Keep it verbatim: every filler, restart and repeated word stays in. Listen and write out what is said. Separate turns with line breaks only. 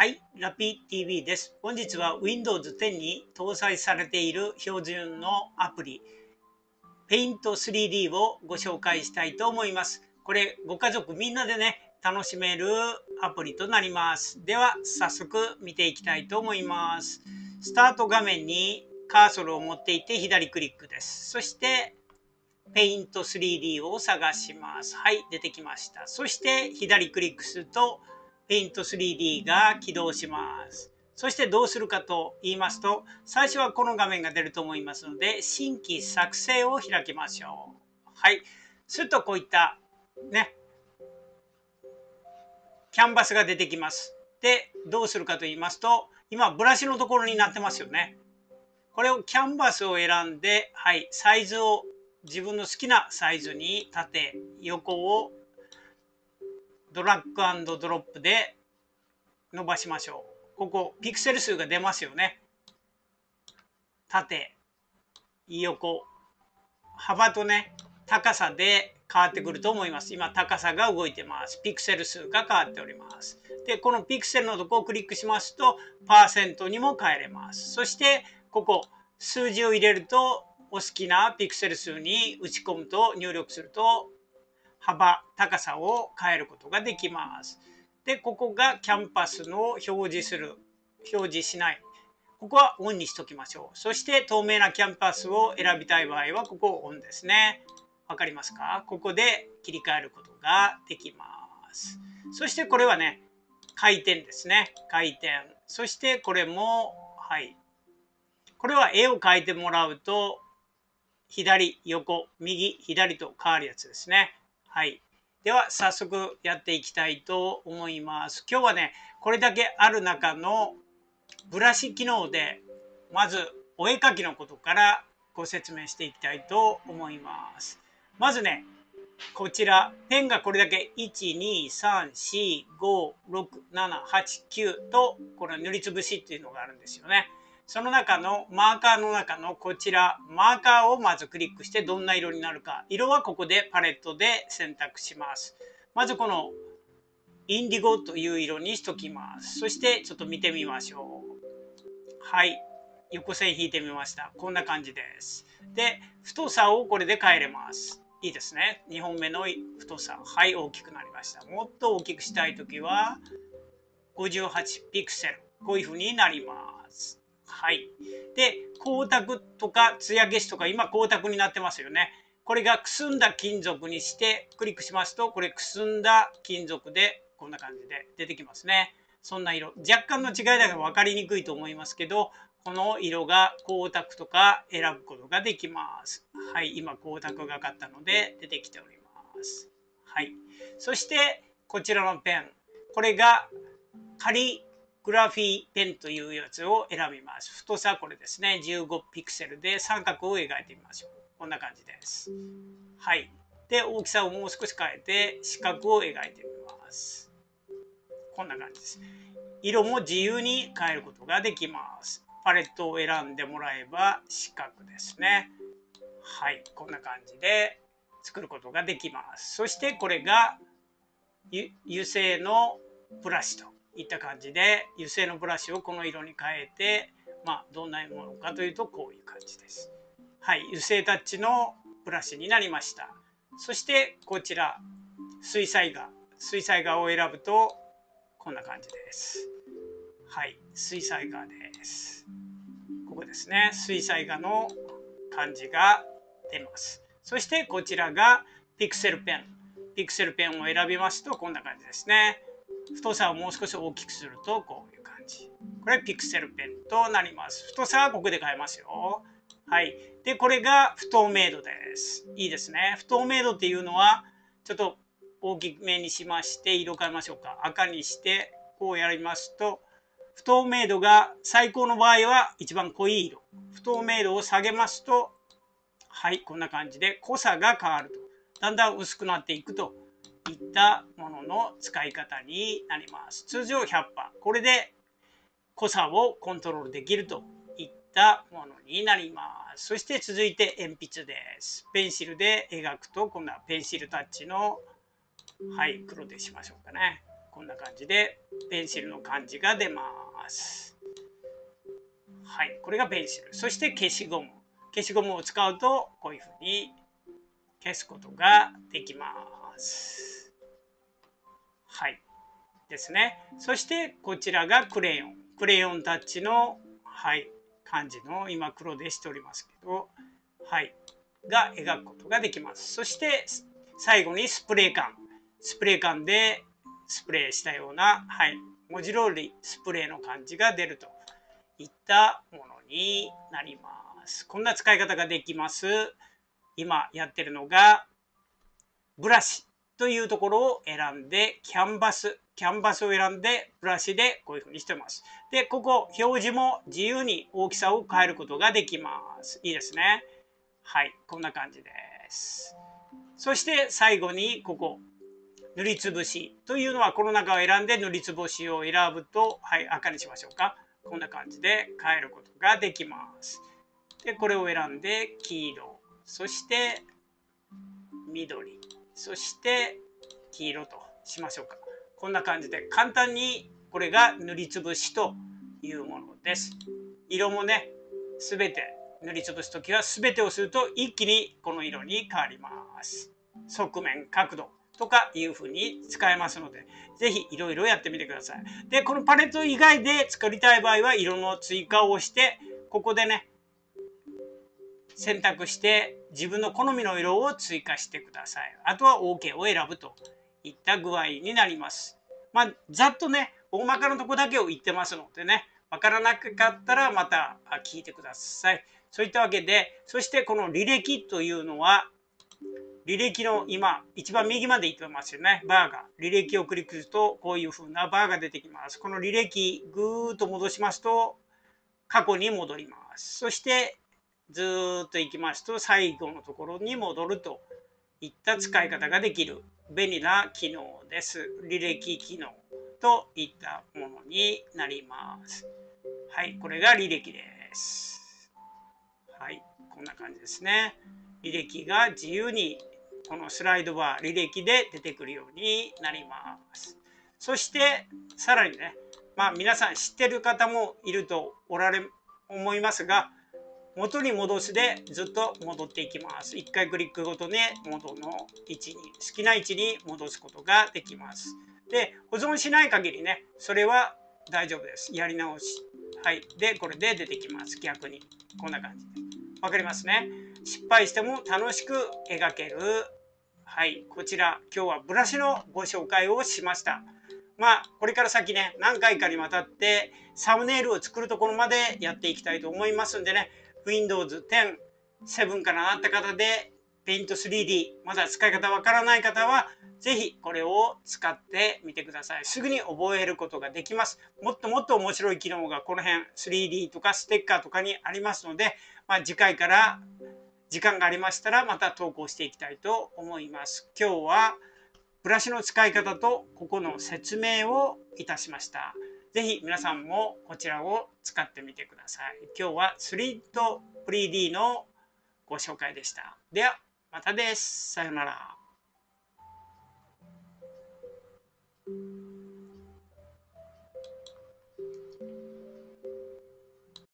はい、ラピ ティーブイ です。本日は ウィンドウズテン に搭載されている標準のアプリ ペイントスリーディー をご紹介したいと思います。これご家族みんなでね楽しめるアプリとなります。では早速見ていきたいと思います。スタート画面にカーソルを持っていて左クリックです。そしてペイントスリーディー を探します。はい、出てきました。そして左クリックするとペイントスリーディー が起動します。そしてどうするかと言いますと、最初はこの画面が出ると思いますので、新規作成を開きましょう。はい。するとこういったね、キャンバスが出てきます。で、どうするかと言いますと、今ブラシのところになってますよね。これをキャンバスを選んで、はい、サイズを自分の好きなサイズに縦、横をドラッグ&ドロップで伸ばしましょう。ここピクセル数が出ますよね。縦、横、幅とね高さで変わってくると思います。今高さが動いてます。ピクセル数が変わっております。でこのピクセルのとこをクリックしますとパーセントにも変えれます。そしてここ数字を入れるとお好きなピクセル数に打ち込むと入力すると幅高さを変えることができます。でここがキャンパスの表示する表示しない、ここはオンにしときましょう。そして透明なキャンパスを選びたい場合はここをオンですね。わかりますか？ここで切り替えることができます。そしてこれはね回転ですね。回転。そしてこれもはいこれは絵を描いてもらうと左横右左と変わるやつですね。はい。では早速やっていきたいと思います。今日はねこれだけある中のブラシ機能でまずお絵描きのことからご説明していきたいと思います。まずねこちらペンがこれだけいちにさんしごろくななはちきゅうとこれ塗りつぶしっていうのがあるんですよね。その中のマーカーの中のこちらマーカーをまずクリックしてどんな色になるか、色はここでパレットで選択します。まずこのインディゴという色にしときます。そしてちょっと見てみましょう。はい、横線引いてみました。こんな感じです。で太さをこれで変えれます。いいですね。にほんめの太さ、はい、大きくなりました。もっと大きくしたいときはごじゅうはちピクセル、こういうふうになります。はい。で光沢とか艶消しとか今光沢になってますよね。これがくすんだ金属にしてクリックしますとこれくすんだ金属でこんな感じで出てきますね。そんな色、若干の違いだから分かりにくいと思いますけど、この色が光沢とか選ぶことができます。はい、今光沢がかったので出てきております。はい、そしてこちらのペン、これがカリグラフィーペンというやつを選びます。太さこれですね、じゅうごピクセルで三角を描いてみましょう。こんな感じです。はい。で大きさをもう少し変えて四角を描いてみます。こんな感じです。色も自由に変えることができます。パレットを選んでもらえば四角ですね。はい、こんな感じで作ることができます。そしてこれが油性のブラシといった感じで油性のブラシをこの色に変えて、まあどんなものかというとこういう感じです。はい、油性タッチのブラシになりました。そしてこちら水彩画、水彩画を選ぶとこんな感じです。はい、水彩画です。ここですね。水彩画の感じが出ます。そしてこちらがピクセルペン。ピクセルペンを選びますとこんな感じですね。太さをもう少し大きくするとこういう感じ。これピクセルペンとなります。太さはここで変えますよ。はい。で、これが不透明度です。いいですね。不透明度っていうのはちょっと大きめにしまして色変えましょうか。赤にしてこうやりますと不透明度が最高の場合は一番濃い色、不透明度を下げますとはいこんな感じで濃さが変わるとだんだん薄くなっていくといったものの使い方になります。通常ひゃっパー、これで濃さをコントロールできるといったものになります。そして続いて鉛筆です。ペンシルで描くと今度はペンシルタッチのはい黒でしましょうかね。 こんな感じでペンシルの感じが出ます。はい、これがペンシル。そして消しゴム。消しゴムを使うとこういうふうに消すことができます。はい。ですね。そしてこちらがクレヨン。クレヨンタッチの、はい、感じの今黒でしておりますけど、はい、が描くことができます。そして最後にスプレー缶。スプレー缶でスプレーしたような、はい、文字通りスプレーの感じが出るといったものになります。こんな使い方ができます。今やってるのがブラシというところを選んでキャンバスキャンバスを選んでブラシでこういうふうにしてます。でここ表示も自由に大きさを変えることができます。いいですね。はい、こんな感じです。そして最後にここ塗りつぶしというのはこの中を選んで塗りつぶしを選ぶと、はい、赤にしましょうか。こんな感じで変えることができます。でこれを選んで黄色、そして緑、そして黄色としましょうか。こんな感じで簡単にこれが塗りつぶしというものです。色もね、すべて塗りつぶすときはすべてをすると一気にこの色に変わります。側面、角度とかいうふうに使えますので、ぜひいろいろやってみてください。で、このパレット以外で作りたい場合は色の追加をして、ここでね、選択して自分の好みの色を追加してください。あとは オーケー を選ぶといった具合になります。まあ、ざっとね、大まかなとこだけを言ってますのでね、わからなかったらまた聞いてください。そういったわけで、そしてこの履歴というのは、履歴の今、一番右まで行ってますよね。バーが。履歴をクリックすると、こういう風なバーが出てきます。この履歴、ぐーっと戻しますと、過去に戻ります。そして、ずーっと行きますと、最後のところに戻るといった使い方ができる便利な機能です。履歴機能といったものになります。はい、これが履歴です。はい、こんな感じですね。履歴が自由にこのスライドバー履歴で出てくるようになります。そしてさらにね、まあ皆さん知ってる方もいるとおられ思いますが、元に戻すでずっと戻っていきます。いっかいクリックごとに元の位置に、好きな位置に戻すことができます。で、保存しない限りね、それは大丈夫です。やり直し。はい。で、これで出てきます。逆に。こんな感じで。わかりますね。失敗しても楽しく描ける。はい。こちら、今日はブラシのご紹介をしました。まあ、これから先ね、何回かにわたってサムネイルを作るところまでやっていきたいと思いますんでね、ウィンドウズテン、セブンからなった方で、ペイント スリーディー、まだ使い方わからない方は、ぜひこれを使ってみてください。すぐに覚えることができます。もっともっと面白い機能がこの辺 スリーディー とかステッカーとかにありますので、まあ、次回から時間がありましたらまた投稿していきたいと思います。今日はブラシの使い方とここの説明をいたしました。ぜひ皆さんもこちらを使ってみてください。今日はスリードスリーディーのご紹介でした。ではまたです。さようなら。